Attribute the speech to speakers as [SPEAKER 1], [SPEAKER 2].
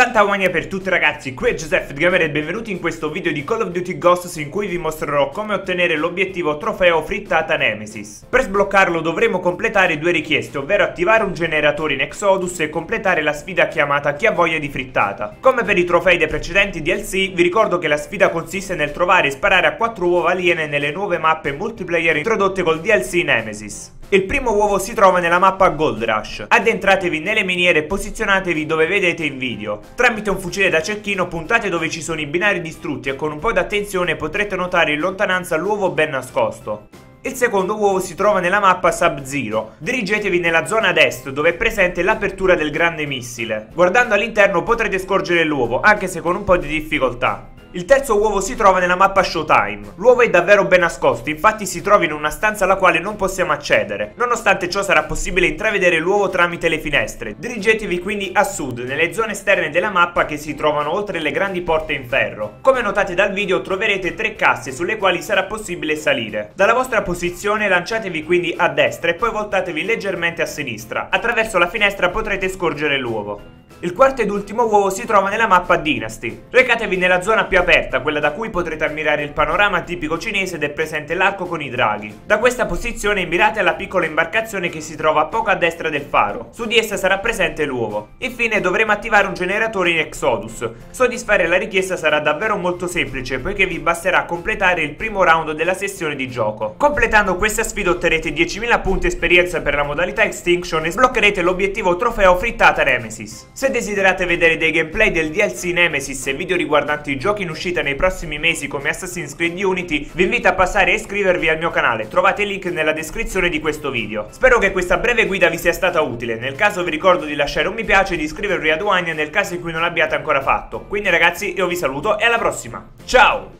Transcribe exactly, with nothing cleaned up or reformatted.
[SPEAKER 1] Tanta guagna per tutti ragazzi, qui è Giuseppe Gamer e benvenuti in questo video di Call of Duty Ghosts in cui vi mostrerò come ottenere l'obiettivo trofeo frittata Nemesis. Per sbloccarlo dovremo completare due richieste, ovvero attivare un generatore in Exodus e completare la sfida chiamata Chi ha voglia di frittata. Come per i trofei dei precedenti D L C, vi ricordo che la sfida consiste nel trovare e sparare a quattro uova aliene nelle nuove mappe multiplayer introdotte col D L C Nemesis. Il primo uovo si trova nella mappa Gold Rush. Addentratevi nelle miniere e posizionatevi dove vedete in video. Tramite un fucile da cecchino puntate dove ci sono i binari distrutti e con un po' d'attenzione potrete notare in lontananza l'uovo ben nascosto. Il secondo uovo si trova nella mappa Sub-Zero. Dirigetevi nella zona ad est dove è presente l'apertura del grande missile. Guardando all'interno potrete scorgere l'uovo, anche se con un po' di difficoltà. Il terzo uovo si trova nella mappa Showtime. L'uovo è davvero ben nascosto, infatti si trova in una stanza alla quale non possiamo accedere. Nonostante ciò sarà possibile intravedere l'uovo tramite le finestre. Dirigetevi quindi a sud, nelle zone esterne della mappa che si trovano oltre le grandi porte in ferro. Come notate dal video troverete tre casse sulle quali sarà possibile salire. Dalla vostra posizione lanciatevi quindi a destra e poi voltatevi leggermente a sinistra. Attraverso la finestra potrete scorgere l'uovo. Il quarto ed ultimo uovo si trova nella mappa Dynasty. Recatevi nella zona più aperta, quella da cui potrete ammirare il panorama tipico cinese ed è presente l'arco con i draghi. Da questa posizione mirate alla piccola imbarcazione che si trova poco a destra del faro. Su di essa sarà presente l'uovo. Infine dovremo attivare un generatore in Exodus. Soddisfare la richiesta sarà davvero molto semplice, poiché vi basterà completare il primo round della sessione di gioco. Completando questa sfida otterrete diecimila punti esperienza per la modalità Extinction e sbloccherete l'obiettivo trofeo frittata Nemesis. Se desiderate vedere dei gameplay del D L C Nemesis e video riguardanti i giochi in uscita nei prossimi mesi come Assassin's Creed Unity, vi invito a passare e iscrivervi al mio canale, trovate il link nella descrizione di questo video. Spero che questa breve guida vi sia stata utile, nel caso vi ricordo di lasciare un mi piace e di iscrivervi ad One nel caso in cui non l'abbiate ancora fatto. Quindi ragazzi io vi saluto e alla prossima, ciao!